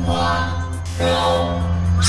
花肉。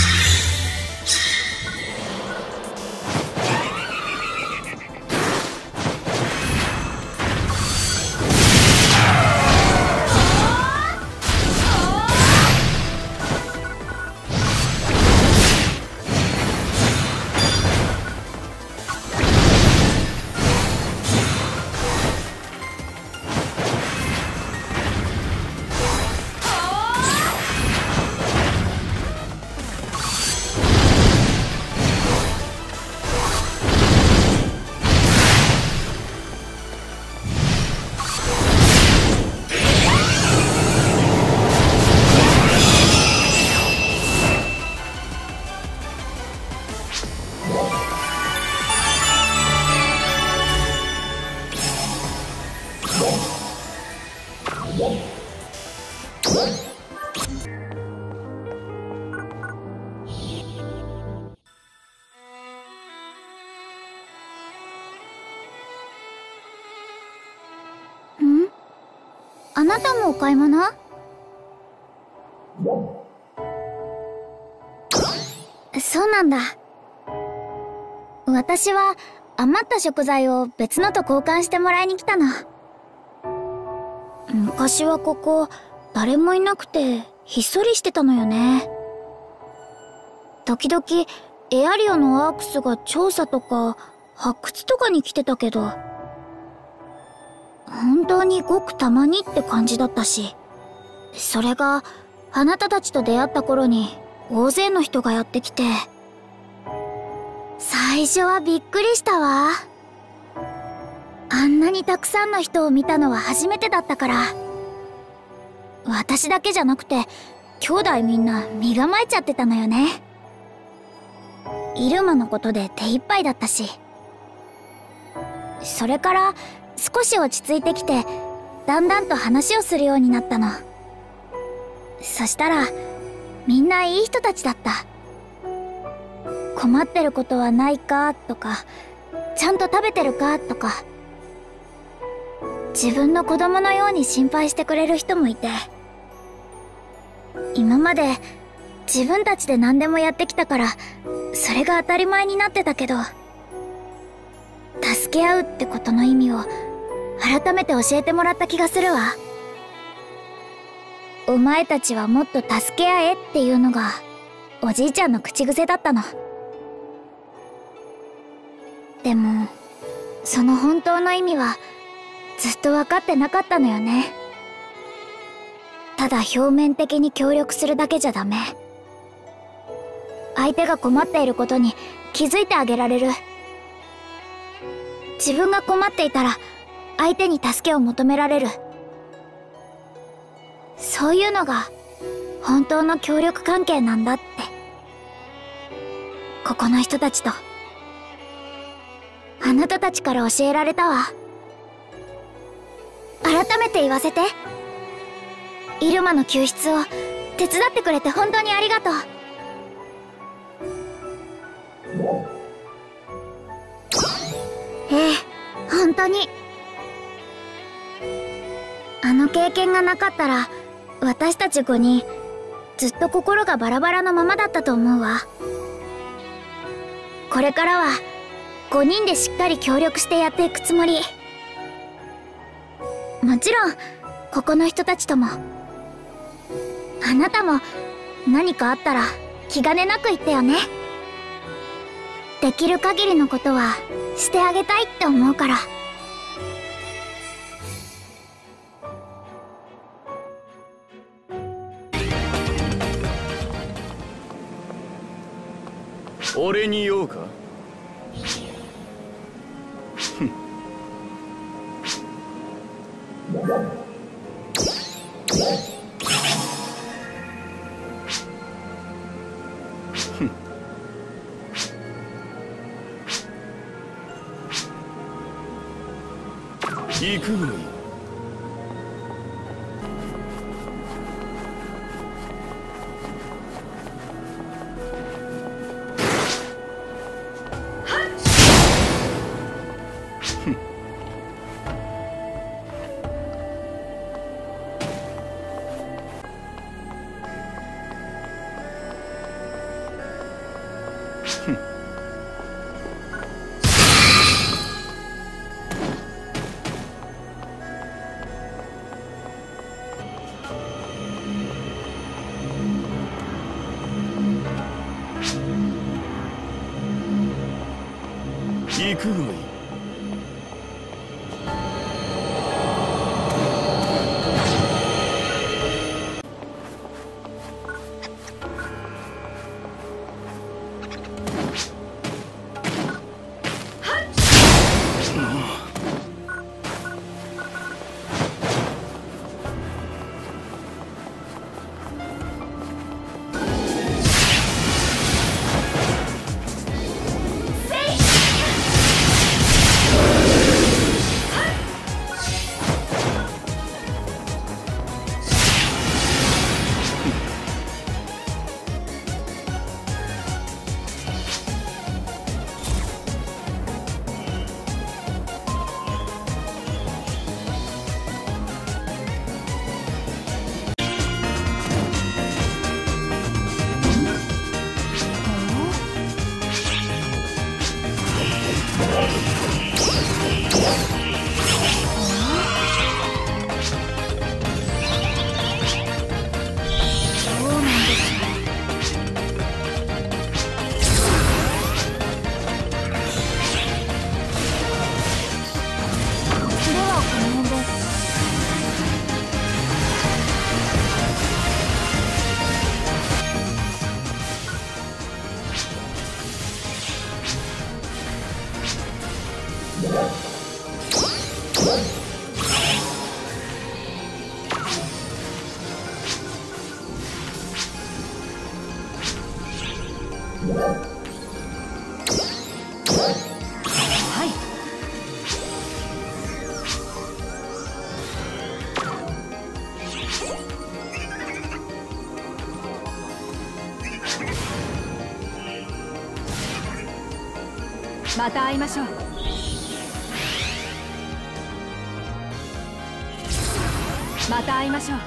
あなたもお買い物？そうなんだ。私は余った食材を別のと交換してもらいに来たの。昔はここ誰もいなくてひっそりしてたのよね。時々エアリオのアークスが調査とか発掘とかに来てたけど、本当にごくたまにって感じだったし、それがあなたたちと出会った頃に大勢の人がやってきて、最初はびっくりしたわ。あんなにたくさんの人を見たのは初めてだったから。私だけじゃなくて兄弟みんな身構えちゃってたのよね。イルマのことで手一杯だったし。それから少し落ち着いてきて、だんだんと話をするようになったの。そしたらみんないい人たちだった。困ってることはないかとか、ちゃんと食べてるかとか、自分の子供のように心配してくれる人もいて、今まで自分たちで何でもやってきたからそれが当たり前になってたけど、助け合うってことの意味を改めて教えてもらった気がするわ。お前たちはもっと助け合えっていうのがおじいちゃんの口癖だったの。でもその本当の意味はずっと分かってなかったのよね。ただ表面的に協力するだけじゃダメ。相手が困っていることに気づいてあげられる。自分が困っていたら相手に助けを求められる。そういうのが本当の協力関係なんだって、ここの人たちとあなたたちから教えられたわ。改めて言わせて。イルマの救出を手伝ってくれて本当にありがとう。ええ、本当に。あの経験がなかったら私たち5人ずっと心がバラバラのままだったと思うわ。これからは5人でしっかり協力してやっていくつもり。もちろんここの人たちとも。あなたも何かあったら気兼ねなく言ってよね。できる限りのことはしてあげたいって思うから。 俺に言おうか。行くのよ。 行くがいい。 また会いましょう。また会いましょう。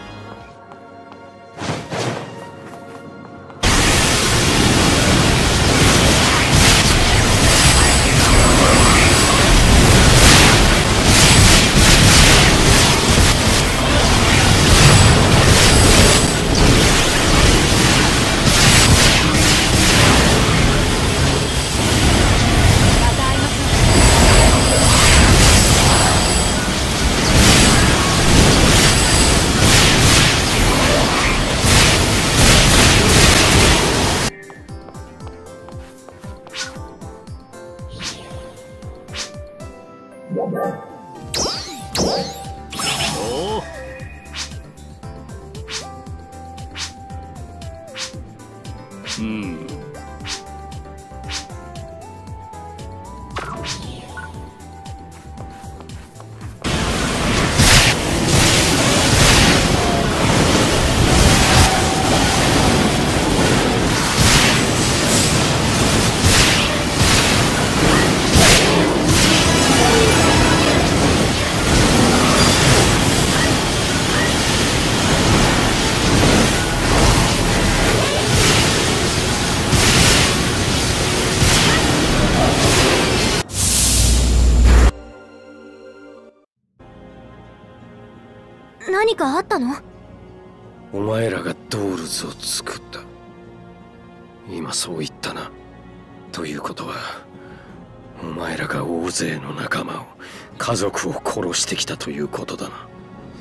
何かあったの？ お前らがドールズを作った。今そう言ったな。ということはお前らが大勢の仲間を、家族を殺してきたということだな。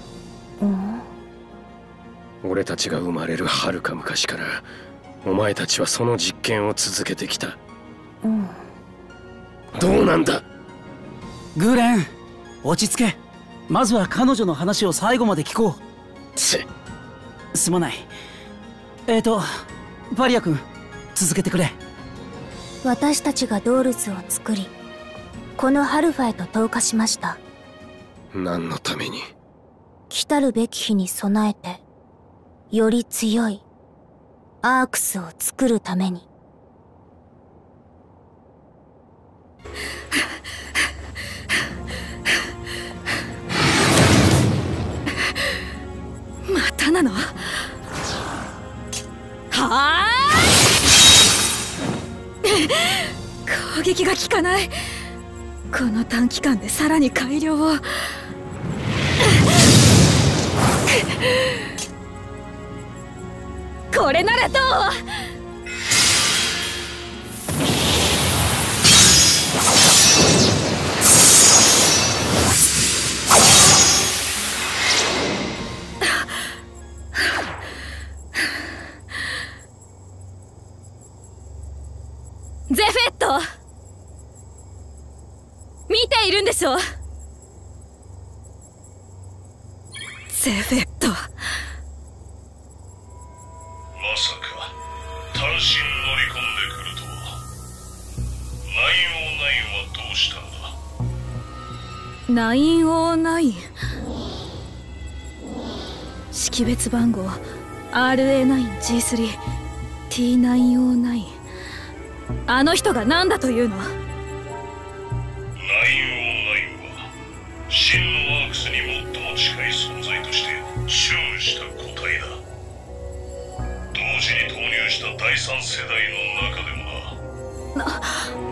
俺たちが生まれる遥か昔からお前たちはその実験を続けてきた。どうなんだグーレン、落ち着け。まずは彼女の話を最後まで聞こう。すまない。パリア君、続けてくれ。 私たちがドールズを作り、このハルファへと投下しました。 何のために？ 来たるべき日に備えて、より強いアークスを作るために。 またなの？はあ！ 攻撃が効かない。この短期間でさらに改良を。これならどう？ゼフェット、見ているんでしょ？ゼフェット、 まさか単身乗り込んでくるとは。909はどうしたんだ 909。識別番号 RA9G3T909。あの人が何だというの？ 909 は真のアークスに最も近い存在としてチューンした個体だ。同時に投入した第三世代の中でもな。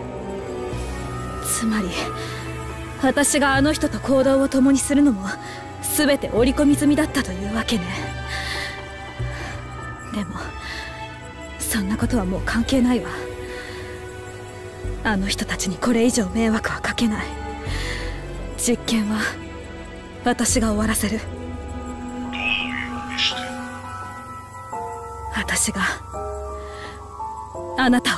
つまり私があの人と行動を共にするのも全て織り込み済みだったというわけね。でもそんなことはもう関係ないわ。あの人たちにこれ以上迷惑はかけない。実験は私が終わらせる。 どのようにして？ 私があなたを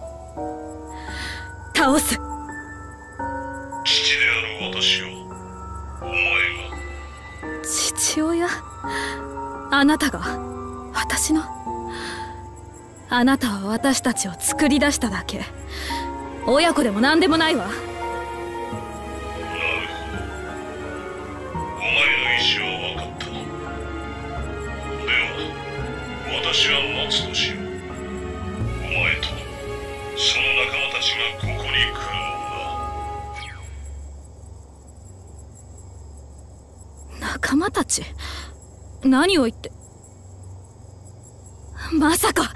倒す。 父である私をお前が。 父親？あなたが私の？あなたは私たちを作り出しただけ。親子でも何でもないわ。 なるほど。お前の意志は分かった。では私は待つとしよう。お前とその仲間たちがここに来るのだ。 仲間たち？何を言って。まさか。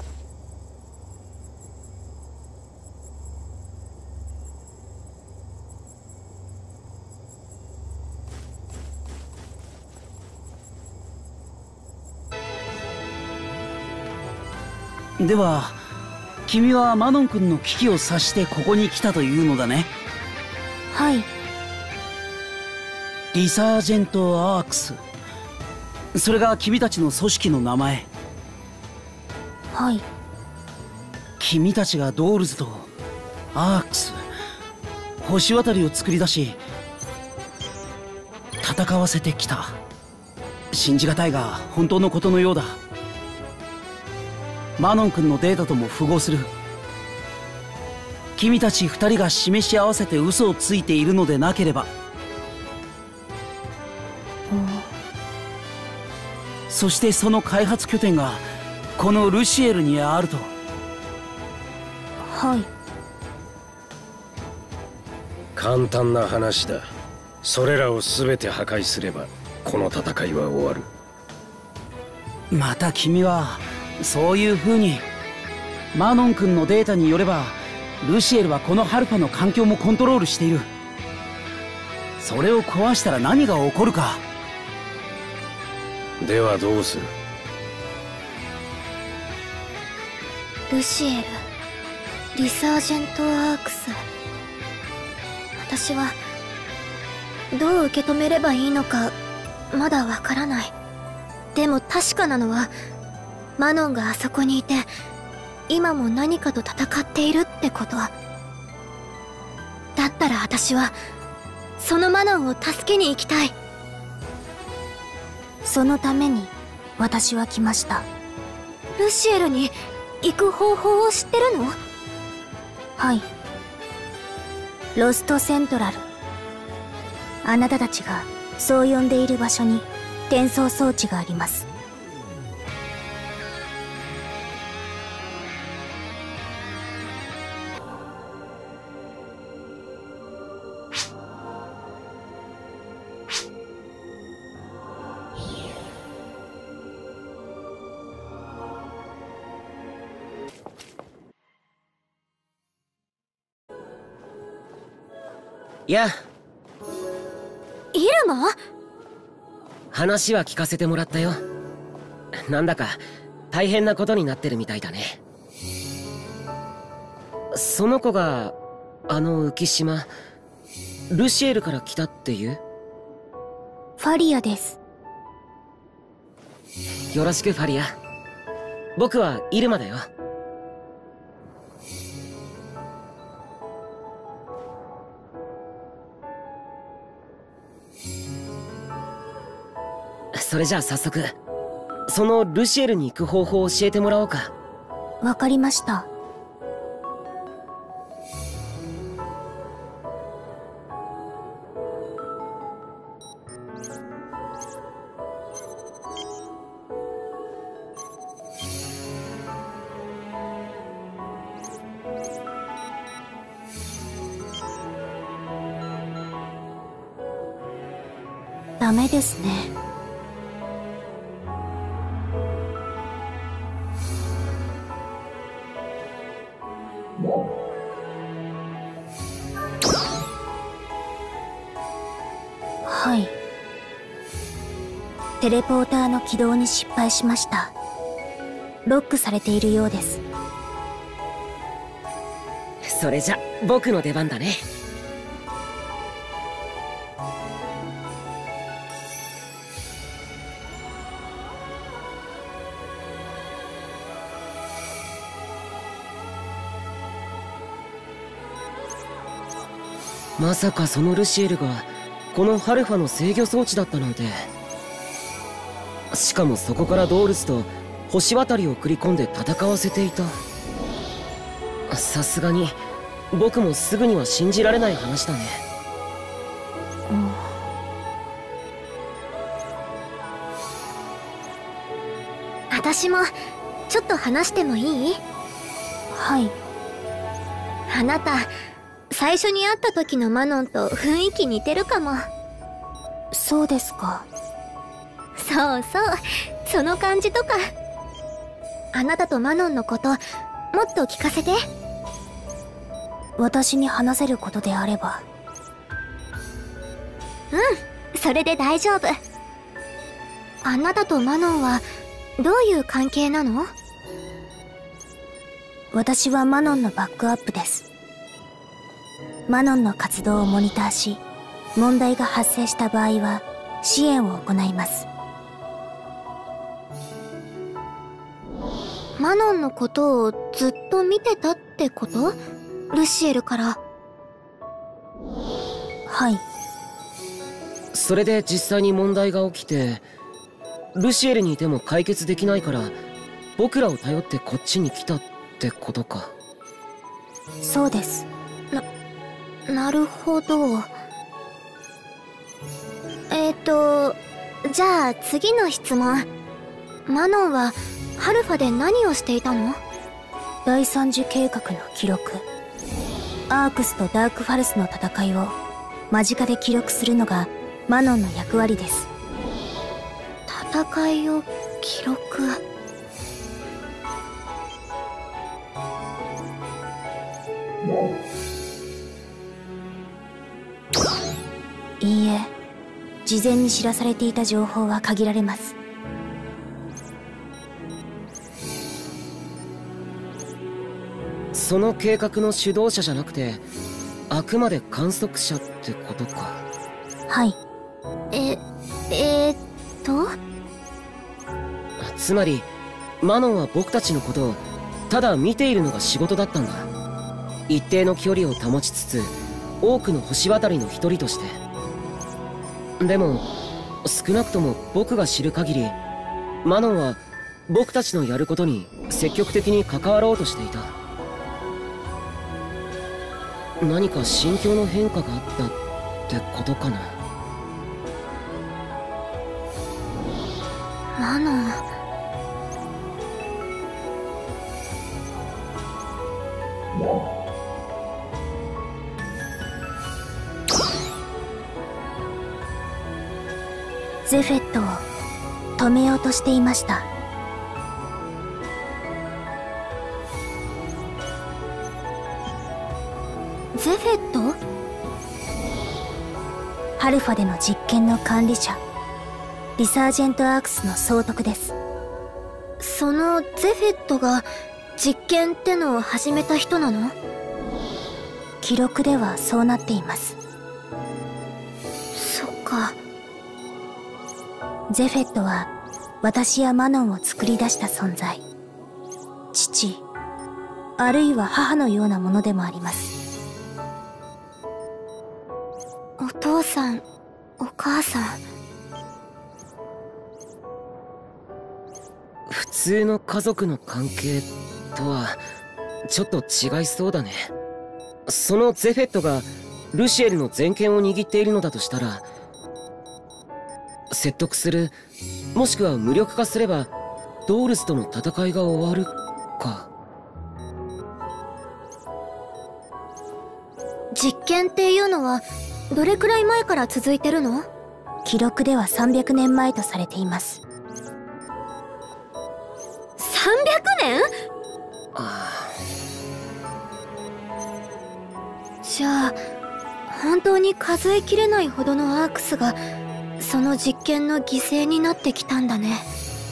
では君はマノン君の危機を察してここに来たというのだね。 はい。 リサージェント・アークス、それが君たちの組織の名前。 はい。 君たちがドールズとアークス、星渡りを作り出し戦わせてきた。信じがたいが本当のことのようだ。マノン君のデータとも符合する。君たち二人が示し合わせて嘘をついているのでなければ。そしてその開発拠点がこのルシエルにあると。 はい。 簡単な話だ。それらを全て破壊すればこの戦いは終わる。 また君はそういう風に。マノン君のデータによればルシエルはこのハルファの環境もコントロールしている。それを壊したら何が起こるか。 ではどうする？ ルシエル、リサージェント・アークス。私はどう受け止めればいいのかまだわからない。でも確かなのはマノンがあそこにいて今も何かと戦っているってこと。だったら私はそのマノンを助けに行きたい。そのために私は来ました。ルシエルに行く方法を知ってるの？はい。ロストセントラル。あなたたちがそう呼んでいる場所に転送装置があります。 や、 イルマ？ 話は聞かせてもらったよ。なんだか大変なことになってるみたいだね。その子があの浮島ルシエルから来たっていう？ ファリアです。 よろしくファリア。僕はイルマだよ。それじゃあ早速そのルシエルに行く方法を教えてもらおうか。 わかりました。ダメですね。はい。テレポーターの起動に失敗しました。ロックされているようです。 それじゃ僕の出番だね。まさかそのルシエルがこのハルファの制御装置だったなんて。しかもそこからドールズと星渡りを繰り込んで戦わせていた。さすがに僕もすぐには信じられない話だね。 私もちょっと話してもいい？はい。あなた最初に会った時のマノンと雰囲気似てるかも。そうですか。そうそう、その感じとか。あなたとマノンのこともっと聞かせて。私に話せることであれば。うん、それで大丈夫。あなたとマノンはどういう関係なの？私はマノンのバックアップです。マノンの活動をモニターし、問題が発生した場合は支援を行います。マノンのことをずっと見てたってこと？ルシエルから。はい。 それで実際に問題が起きて、ルシエルにいても解決できないから僕らを頼ってこっちに来たってことか。 そうです。なるほど。じゃあ次の質問。マノンはハルファで何をしていたの？第三次計画の記録。アークスとダークファルスの戦いを間近で記録するのがマノンの役割です。戦いを記録。いいえ、事前に知らされていた情報は限られます。 その計画の主導者じゃなくてあくまで観測者ってことか。 はい。 つまりマノンは僕たちのことをただ見ているのが仕事だったんだ。一定の距離を保ちつつ多くの星渡りの一人として。でも少なくとも僕が知る限りマノンは僕たちのやることに積極的に関わろうとしていた。何か心境の変化があったってことかな。 マノン。ゼフェットを止めようとしていました。ゼフェット？ ハルファでの実験の管理者リサージェント・アークスの総督です。そのゼフェットが実験ってのを始めた人なの？記録ではそうなっています。そっか。ゼフェットは私やマノンを作り出した存在、父あるいは母のようなものでもあります。お父さん、お母さん。 普通の家族の関係とはちょっと違いそうだね。そのゼフェットがルシエルの全権を握っているのだとしたら、説得する、もしくは無力化すればドールスとの戦いが終わるか。 実験っていうのはどれくらい前から続いてるの？記録では300年前とされています。300年？じゃあ本当に数えきれないほどのアークスがその実験の犠牲になってきたんだね。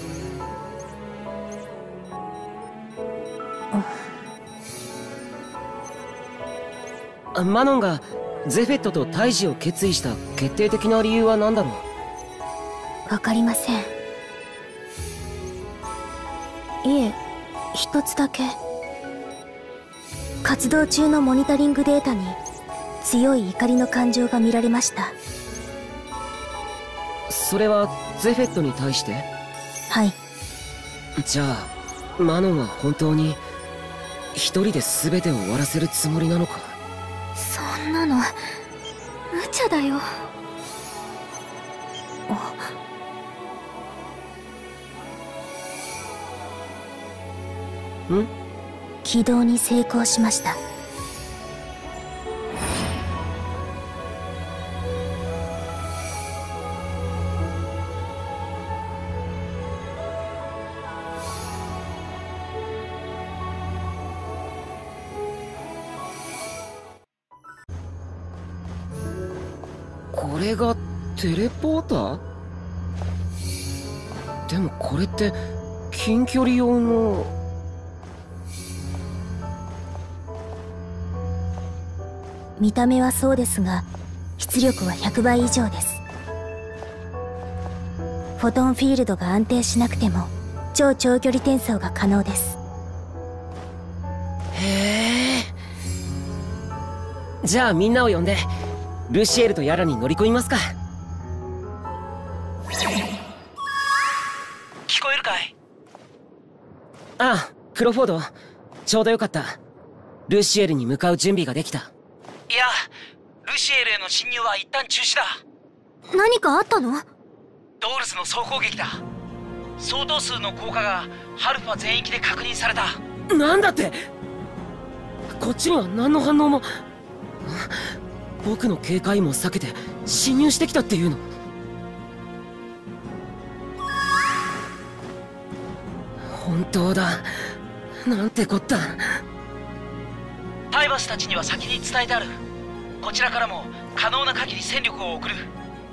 マノンがゼフェットと対峙を決意した決定的な理由は何だろう？ わかりません。いえ、一つだけ。活動中のモニタリングデータに強い怒りの感情が見られました。 それはゼフェットに対して？ はい。 じゃあマノンは本当に一人で全てを終わらせるつもりなのか？ そんなの無茶だよ。起動に成功しました。 これがテレポーター？でもこれって近距離用の。 見た目はそうですが出力は100倍以上です。フォトンフィールドが安定しなくても超長距離転送が可能です。 へえ。じゃあみんなを呼んでルシエルとヤラに乗り込みますか。 聞こえるかい？ ああ、クロフォード、ちょうどよかった。ルシエルに向かう準備ができた。 いや、ルシエルへの侵入は一旦中止だ。 何かあったの？ ドールスの総攻撃だ。相当数の効果がハルファ全域で確認された。 なんだって？こっちには何の反応も。僕の警戒も避けて侵入してきたっていうの？本当だ。なんてこった。 タイバスたちには先に伝えてある。こちらからも可能な限り戦力を送る。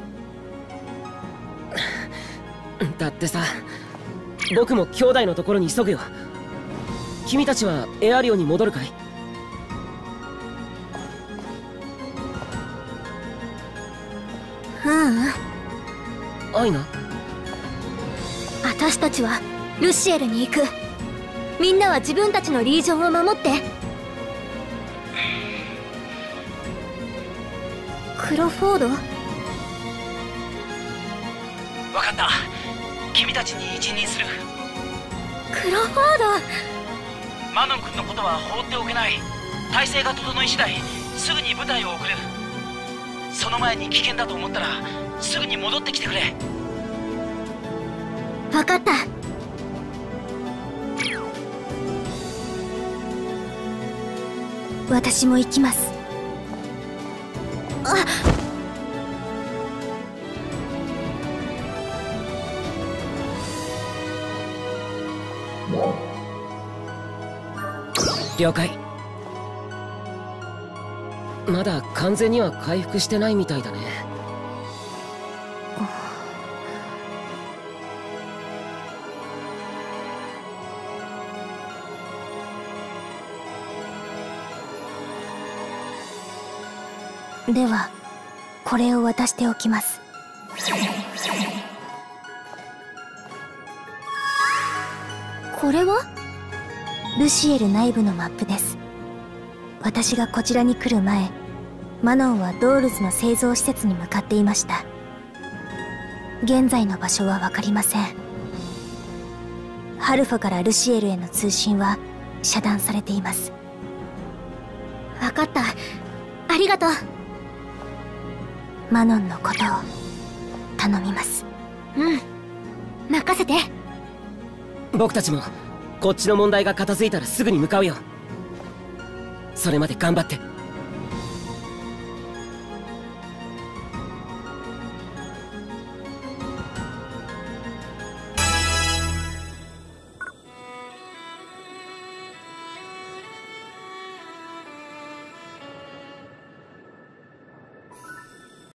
だってさ、僕も兄弟のところに急ぐよ。君たちはエアリオに戻るかい？アイナ？ 私たちはルシエルに行く。みんなは自分たちのリージョンを守って。クロフォード？ 分かった。君たちに一任する。 クロフォード。 マノン君のことは放っておけない。体制が整い次第すぐに部隊を送る。その前に危険だと思ったらすぐに戻ってきてくれ。 分かった。私も行きます。 了解。まだ完全には回復してないみたいだね。 ではこれを渡しておきます。これはルシエル内部のマップです。私がこちらに来る前、マノンはドールズの製造施設に向かっていました。現在の場所は分かりません。ハルファからルシエルへの通信は遮断されています。分かった、ありがとう。マノンのことを頼みます。うん、任せて。 僕たちもこっちの問題が片付いたらすぐに向かうよ。それまで頑張って。